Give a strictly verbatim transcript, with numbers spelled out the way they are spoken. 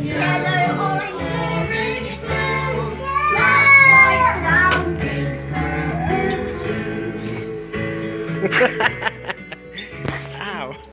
Yellow, orange, blue, black, white, brown, pink, purple.